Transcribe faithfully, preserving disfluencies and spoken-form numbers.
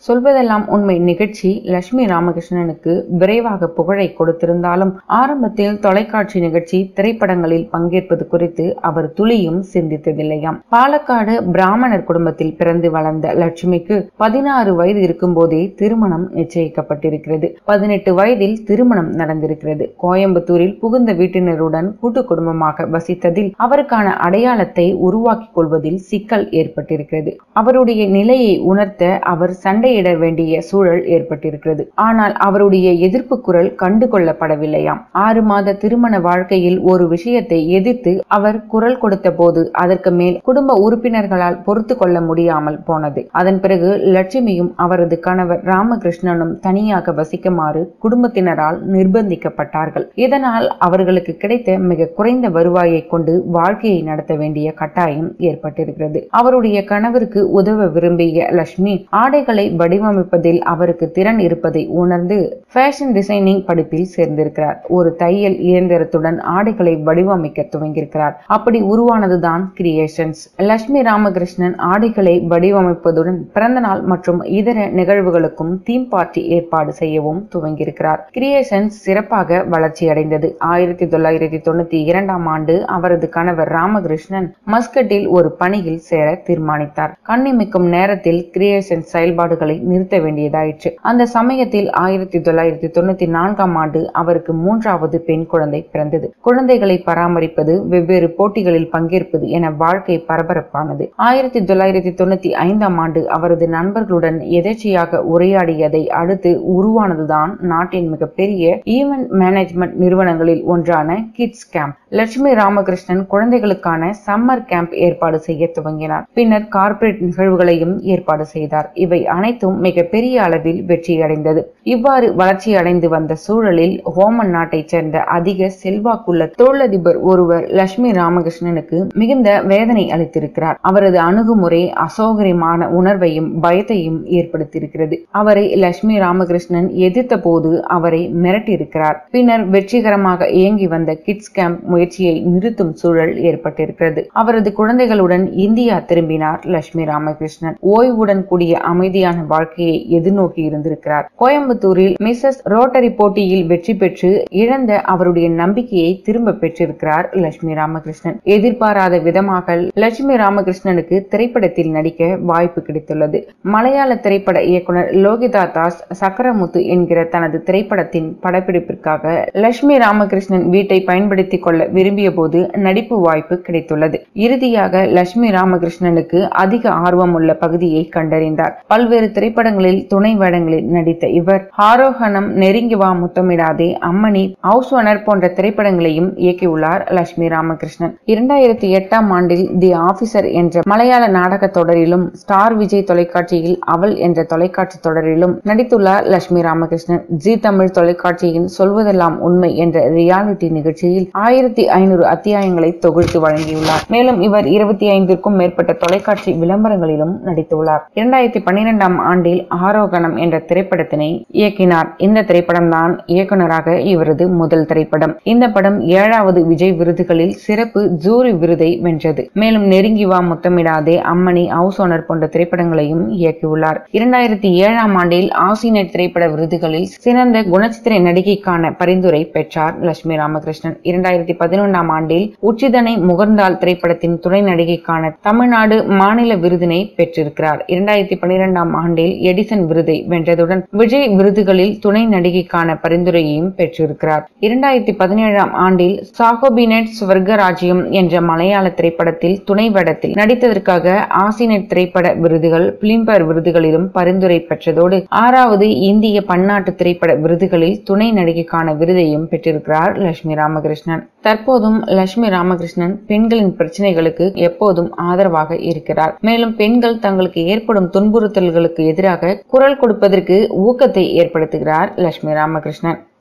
சொல்வதெல்லாம் உண்மை நிகழ்ச்சி லட்சுமி ராமகிருஷ்ணனுக்கு விரைவாக புகழை கொடுத்திருந்தாலும் ஆரம்பத்தில் தொலைக்காட்சி நிகழ்ச்சி திரைப்படங்களில் பங்கேற்பது குறித்து அவர் துளியும் சிந்தித்ததில்லையாம். பாலக்காடு பிராமணர் குடும்பத்தில் பிறந்து வளர்ந்த லட்சுமிக்கு பதினாறு வயது இருக்கும் போதே திருமணம் நிச்சயிக்கப்பட்டிருக்கிறது. பதினெட்டு வயதில் திருமணம் நடந்திருக்கிறது. கோயம்புத்தூரில் புகுந்த வீட்டினருடன் கூட்டு குடும்பமாக வசித்ததில் அவருக்கான அடையாளத்தை உருவாக்கிக் கொள்வதில் சிக்கல் ஏற்பட்டிருக்கிறது. அவருடைய நிலையை உணர்த்த அவர் சண்டையிட வேண்டிய சூழல் ஏற்பட்டிருக்கிறது. ஆனால் அவருடைய எதிர்ப்பு குரல் கண்டுகொள்ளப்படவில்லையாம். ஆறு மாத திருமண வாழ்க்கையில் ஒரு விஷயத்தை எதிர்த்து அவர் குரல் கொடுத்த போது அதற்கு மேல் குடும்ப உறுப்பினர்களால் பொறுத்து கொள்ள முடியாமல் போனது. அதன் பிறகு லட்சுமியும் அவரது கணவர் ராமகிருஷ்ணனும் தனியாக வசிக்குமாறு குடும்பத்தினரால் நிர்பந்திக்கப்பட்டார்கள். இதனால் அவர்களுக்கு கிடைத்த மிக குறைந்த வருவாயை கொண்டு வாழ்க்கையை நடத்த வேண்டிய கட்டாயம் ஏற்பட்டிருக்கிறது. அவருடைய கணவருக்கு உதவ விரும்பிய லட்சுமி ஆடைகளை வடிவமைப்பதில் அவருக்கு திறன் இருப்பதை உணர்ந்து ஃபேஷன் டிசைனிங் படிப்பில் சேர்ந்திருக்கிறார். ஒரு தையல் இயந்திரத்துடன் ஆடைகளை வடிவமைக்க துவங்கியிருக்கிறார். அப்படி உருவானதுதான் கிரியேஷன்ஸ். லட்சுமி ராமகிருஷ்ணன் ஆடைகளை வடிவமைப்பதுடன் பிறந்த நாள் மற்றும் இதர நிகழ்வுகளுக்கும் தீம் பார்ட்டி ஏற்பாடு செய்யவும் துவங்கியிருக்கிறார். கிரியேஷன்ஸ் சிறப்பாக வளர்ச்சி அடைந்தது. ஆயிரத்தி தொள்ளாயிரத்தி தொண்ணூத்தி இரண்டாம் ஆண்டு அவரது கணவர் ராமகிருஷ்ணன் மஸ்கட்டில் ஒரு பணியில் சேர தீர்மானித்தார். கண்ணிமிக்கும் நேரத்தில் கிரியேஷன் செயல்பாடுகளை நிறுத்த வேண்டியதாயிற்று. அந்த சமயத்தில் ஆயிரத்தி தொள்ளாயிரத்தி தொண்ணூத்தி நான்காம் ஆண்டு அவருக்கு மூன்றாவது பெண் குழந்தை பிறந்தது. குழந்தைகளை பராமரிப்பது, வெவ்வேறு போட்டிகளில் பங்கேற்பது என வாழ்க்கை பரபரப்பானது. ஆயிரத்தி தொள்ளாயிரத்தி தொண்ணூத்தி ஐந்தாம் ஆண்டு அவரது நண்பர்களுடன் எதேச்சையாக உரையாடியதை அடுத்து உருவானதுதான் நாட்டின் மிகப்பெரிய ஈவென்ட் மேனேஜ்மெண்ட் நிறுவனங்களில் ஒன்றான கிட்ஸ் கேம்ப். லட்சுமி ராமகிருஷ்ணன் குழந்தைகளுக்கான சம்மர் கேம்ப் ஏற்பாடு செய்ய துவங்கினார். பின்னர் கார்ப்பரேட் நிகழ்வுகளையும் ஏற்பாடு செய்தார். இவை அனைத்தும் மிக பெரிய அளவில் வெற்றி அடைந்தது. இவ்வாறு வளர்ச்சி அடைந்து வந்த சூழலில் ஓமன் நாட்டை சேர்ந்த அதிக செல்வாக்குள்ள தொழிலதிபர் ஒருவர் லட்சுமி ராமகிருஷ்ணனுக்கு மிகுந்த வேதனை அளித்திருக்கிறார். அவரது அணுகுமுறை அசௌகரியமான உணர்வையும் பயத்தையும் ஏற்படுத்தியிருக்கிறது. அவரை லட்சுமி ராமகிருஷ்ணன் எதிர்த்த போது அவரை மிரட்டியிருக்கிறார். பின்னர் வெற்றிகரமாக இயங்கி வந்த கிட்ஸ் கேம்ப் முயற்சியை நிறுத்தும் சூழல் ஏற்பட்டிருக்கிறது. அவரது குழந்தைகளுடன் இந்தியா திரும்பினார் லட்சுமி ராமகிருஷ்ணன். ஓய்வுடன் கூடிய அமைதியான வாழ்க்கையை எதிர்நோக்கி இருந்திருக்கிறார். கோயம்புத்தூரில் மிஸ்ஸஸ் ரோட்டரி போட்டியில் வெற்றி பெற்று இழந்த அவருடைய நம்பிக்கையை திரும்ப பெற்றிருக்கிறார் லட்சுமி ராமகிருஷ்ணன். எதிர்பாராத விதமாக லட்சுமி ராமகிருஷ்ணனுக்கு திரைப்படத்தில் நடிக்க வாய்ப்பு கிடைத்துள்ளது. மலையாள திரைப்பட இயக்குனர் லோகிதாதாஸ் சக்கர முத்து என்கிற தனது திரைப்படத்தின் படப்பிடிப்பிற்காக லட்சுமி ராமகிருஷ்ணன் வீட்டை பயன்படுத்திக் கொள்ள விரும்பிய போது நடிப்பு வாய்ப்பு கிடைத்துள்ளது. இறுதியாக லட்சுமி ராமகிருஷ்ணனுக்கு அதிக ஆர்வம் உள்ள பகுதியை கண்டறிந்தார். பல்வேறு திரைப்படங்களில் துணை வேடங்களில் நடித்த இவர் ஆரோஹனம், நெருங்கி வா முத்தமிடாதே, அம்மணி, ஹவுஸ் ஓனர் போன்ற திரைப்படங்களையும் இயக்கியுள்ளார் லட்சுமி ராமகிருஷ்ணன். இரண்டாயிரத்தி எட்டாம் ஆண்டில் தி ஆபீசர் என்ற மலையாள நாடக தொடரிலும் ஸ்டார் விஜய் தொலைக்காட்சியில் அவள் என்ற தொலைக்காட்சி தொடரிலும் நடித்துள்ளார் லட்சுமி ராமகிருஷ்ணன். ஜி தமிழ் தொலைக்காட்சியின் சொல்வதெல்லாம் உண்மை என்ற ரியாலிட்டி நிகழ்ச்சியில் ஆயிரத்தி ஐநூறு அத்தியாயங்களை தொகுத்து வழங்கியுள்ளார். மேலும் இவர் இருபத்தி ஐந்திற்கும் மேற்பட்ட தொலைக்காட்சி விளம்பரங்களிலும் நடித்துள்ளார். இரண்டாயிரத்தி பன்னிரெண்டாம் ஆண்டில் ஆரோகணம் என்ற திரைப்படத்தினை இயக்கினார். இந்த திரைப்படம் தான் இயக்குநராக இவரது முதல் திரைப்படம். இந்த படம் ஏழாவது விஜய் விருதுகளில் சிறப்பு ஜூரி விருதை வென்றது. மேலும் நெருங்கி வா முத்தமிடாதே, அம்மணி, ஹவுஸ் ஓனர் போன்ற திரைப்படங்களையும் இயக்கியுள்ளார். இரண்டாயிரத்தி ஏழாம் ஆண்டில் ஆசினெட் திரைப்பட விருதுகளில் சிறந்த குணச்சித்திர நடிகைக்கான பரிந்துரை பெற்றார் லட்சுமி ராமகிருஷ்ணன். இரண்டாயிரத்தி பதினொன்றாம் ஆண்டில் உச்சிதனை முகர்ந்தால் திரைப்படத்தின் துணை நடிகைக்கான தமிழ்நாடு மாநில விருதினை பெற்றிருக்கிறார். இரண்டாயிரத்தி பன்னிரெண்டாம் ஆண்டில் எடிசன் விருதை வென்றதுடன் விஜய் விருதுகளில் துணை நடிகைக்கான பரிந்துரையையும் பெற்றிருக்கிறார். இரண்டாயிரத்தி பதினேழாம் ஆண்டில் சாகோபினெட் ஸ்வர்கராஜ்யம் என்ற மலையாள திரைப்படத்தில் துணை வேடத்தில் நடித்ததற்காக ஆசினெட் திரைப்பட விருதுகள், பிலிம்பேர் விருதுகளிலும் பரிந்துரை பெற்றதோடு ஆறாவது இந்திய பன்னாட்டு திரைப்பட விருதுகளில் துணை நடிகைக்கான விருதையும் பெற்றிருக்கிறார் லட்சுமி ராமகிருஷ்ணன். தற்போதும் லட்சுமி ராமகிருஷ்ணன் பெண்களின் பிரச்சனைகளுக்கு எப்போதும் ஆதரவாக இருக்கிறார். மேலும் பெண்கள் தங்களுக்கு ஏற்படும் துன்புறுத்தல்களுக்கு எதிராக குரல் கொடுப்பதற்கு ஊக்கத்தை ஏற்படுத்துகிறார் லட்சுமி ராமகிருஷ்ணன்.